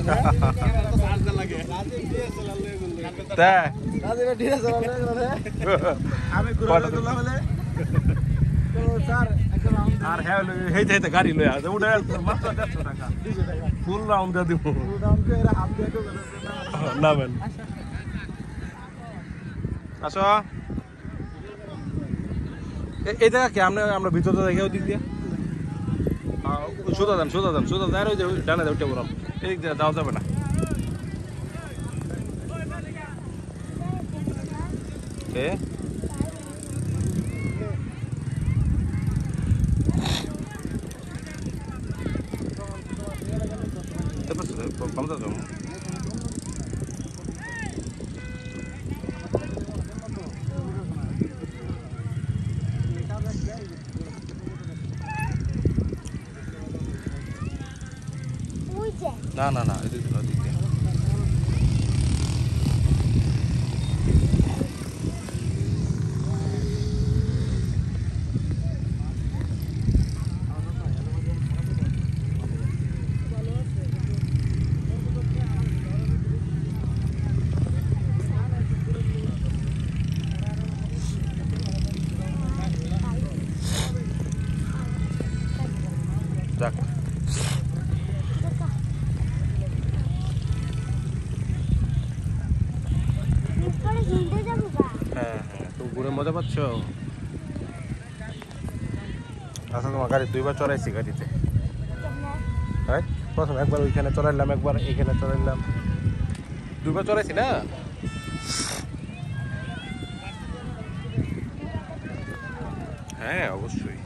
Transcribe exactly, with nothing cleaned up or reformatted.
আর হ্যাঁ হেইতে হেইতে গাড়ি লয়ে আছে ওটা মাত্র দেড়শো টাকা ফুল রাউন্ড দিয়ে দিব না বেন আসো এই জায়গা কি আমরা আমরা ভিতরে দেখে ওই দিক দিয়ে সোজা যান সোজা যান সোজা যান ওই যে ডানে উঠে বললাম এদিক দিয়ে যাওয়া যাবে না এ vamos a tomar. No, no, no, itu itu itu. যাক হ্যাঁ হ্যাঁ তো ঘুরে মজা পাচ্ছ আচ্ছা তোমার গাড়ি দুইবার চড়াইছি গাড়িতে হ্যাঁ প্রথম একবার ওইখানে চড়াইলাম একবার এইখানে চড়াইলাম দুইবার চড়াইছি না হ্যাঁ অবশ্যই